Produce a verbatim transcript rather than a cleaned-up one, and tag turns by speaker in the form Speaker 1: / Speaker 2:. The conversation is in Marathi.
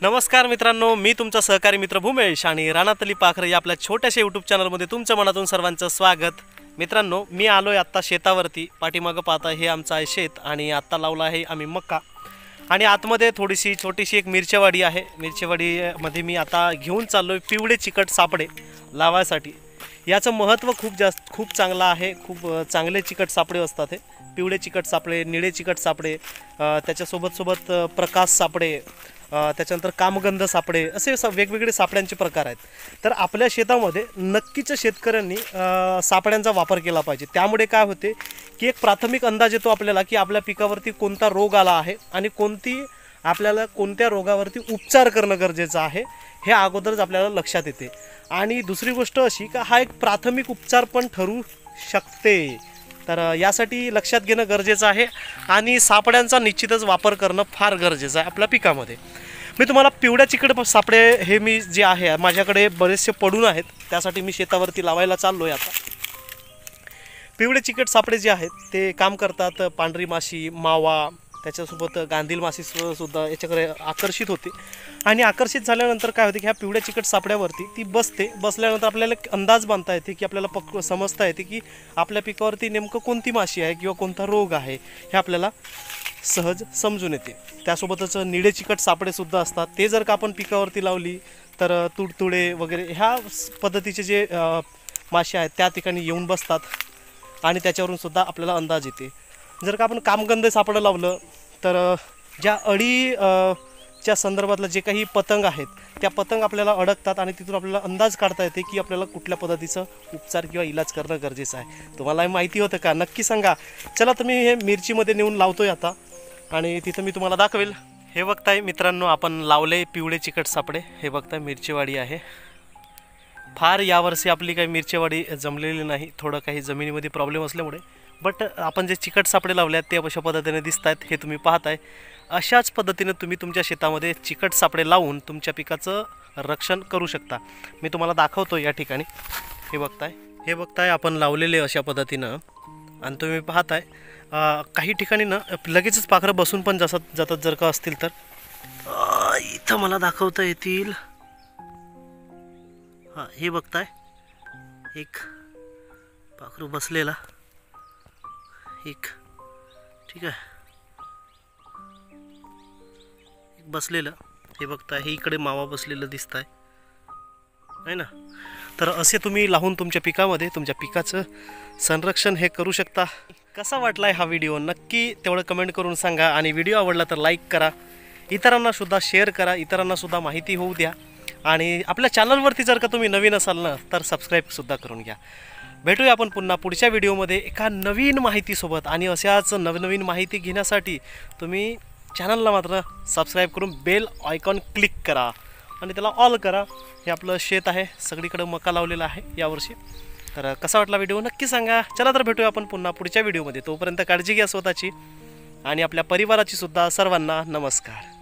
Speaker 1: नमस्कार मित्रांनो, मी तुमचा सहकारी मित्र भूमेश आणि रानातली पाखरं या आपल्या छोट्याशा यूट्यूब चॅनलमध्ये तुमच्या मनातून सर्वांचं स्वागत। मित्रांनो, मी आलोय आत्ता शेतावरती। पाठीमागं पाहता हे आमचं आहे शेत आणि आत्ता लावला आहे आम्ही मक्का आणि आतमध्ये थोडीशी छोटीशी एक मिरचीवाडी आहे। मिरचीवाडीमध्ये मी आता घेऊन चाललोय पिवळे चिकट सापडे लावायसाठी। याचं महत्त्व खूप जास्त खूप चांगलं आहे। खूप चांगले चिकट सापडे असतात हे पिवळे चिकट सापडे, निळे चिकट सापडे, त्याच्यासोबत सोबत प्रकाश सापडे, त्याच्यानंतर कामगंध सापडे, असे वेगवेगळे सापड्यांचे प्रकार आहेत। तर आपल्या शेतामध्ये नक्कीच शेतकऱ्यांनी सापड्यांचा वापर केला पाहिजे। त्यामुळे काय होते की एक प्राथमिक अंदाज येतो आपल्याला की आपल्या पिकावरती कोणता रोग आला आहे आणि कोणती आपल्याला कोणत्या रोगावरती उपचार करणं गरजेचं आहे हे अगोदरच आपल्याला लक्षात येते। आणि दुसरी गोष्ट अशी की हा एक प्राथमिक उपचार पण ठरू शकते। तर यासाठी लक्षात घेणं गरजेचं आहे आणि सापड्यांचा निश्चितच वापर करणं फार गरजेचं आहे आपल्या पिकामध्ये। मी तुम्हाला पिवळ्या चिकट सापडे हे मी जे आहे माझ्याकडे बरेचसे पडून आहेत, त्यासाठी मी शेतावरती लावायला चाललो आहे आता। पिवळे चिकट सापडे जे आहेत ते काम करतात पांढरी माशी, मावा, त्याच्यासोबत गांधील माशी सुद्धा याच्याकडे आकर्षित होते आणि आकर्षित झाल्यानंतर काय होते की ह्या पिवळ्या चिकट सापड्यावरती ती बसते। बसल्यानंतर आपल्याला अंदाज बांधता येते की आपल्याला पक समजता येते की आपल्या पिकावरती नेमकं कोणती माशी आहे किंवा कोणता रोग आहे हे आपल्याला सहज समजून येते। त्यासोबतच निळे चिकट सापडेसुद्धा असतात। ते जर का आपण पिकावरती लावली तर तुडतुडे वगैरे ह्या पद्धतीचे जे माशी आहेत त्या ठिकाणी येऊन बसतात आणि त्याच्यावरून सुद्धा आपल्याला अंदाज येते। जर का आपण कामगंध सापडं लावलं तर ज्या अळी च्या संदर्भातलं जे काही पतंग आहेत त्या पतंग आपल्याला अडकतात आणि तिथून आपल्याला अंदाज काढता येते की आपल्याला कुठल्या पद्धतीचं उपचार किंवा इलाज करणं गरजेचं आहे। तुम्हाला माहिती होतं का? नक्की सांगा। चला तर मी हे मिरचीमध्ये नेऊन लावतोय आता आणि तिथं मी तुम्हाला दाखवेल। हे बघताय मित्रांनो, आपण लावले पिवळे चिकट सापडे। हे बघताय मिरचीवाडी आहे। फार यावर्षी आपली काही मिरचीवाडी जमलेली नाही, थोडं काही जमिनीमध्ये प्रॉब्लेम असल्यामुळे, बट आपण जे चिकट सापडे लावले आहेत ते अशा पद्धतीने दिसत आहेत, हे तुम्ही पाहताय। अशाच पद्धतीने तुम्ही तुमच्या शेतामध्ये चिकट सापडे लावून तुमच्या पिकाचं रक्षण करू शकता। मी तुम्हाला दाखवतो या ठिकाणी। हे बघताय हे बघताय आपण लावलेले अशा पद्धतीनं आणि तुम्ही पाहताय काही ठिकाणी ना लगेचच पाखरं बसून पण जातात जातात जर का असतील तर इथं मला दाखवता येतील। हां, हे बघताय एक पाखरू बसलेला, एक ठीक आहे एक बसलेलं, हे बघताय हे इकडे मावा बसलेलं दिसत आहे है ना। तर असे तुम्ही लावून तुमच्या पिकामध्ये तुमच्या पिकाचं संरक्षण हे करू शकता। कसा वाटलाय हा व्हिडिओ नक्की तेवढं कमेंट करून सांगा आणि व्हिडिओ आवडला तर लाईक करा, इतरांना सुद्धा शेअर करा, इतरांना सुद्धा माहिती होऊ द्या आणि आपल्या चॅनलवरती जर का तुम्ही नवीन असाल ना तर सबस्क्राईबसुद्धा करून घ्या। भेटूया आपण पुन्हा पुढच्या व्हिडिओमध्ये एका नवीन माहितीसोबत आणि अशाच नवनवीन माहिती घेण्यासाठी तुम्ही चॅनलला मात्र सबस्क्राईब करून बेल आयकॉन क्लिक करा आणि त्याला ऑल करा। हे आपलं शेत आहे, सगळीकडे मका लावलेला आहे यावर्षी। तर कसा वाटला व्हिडिओ नक्की सांगा। चला तर भेटूया आपण पुन्हा पुढच्या व्हिडिओमध्ये। तोपर्यंत काळजी घ्या स्वतःची आणि आपल्या परिवाराची सुद्धा। सर्वांना नमस्कार।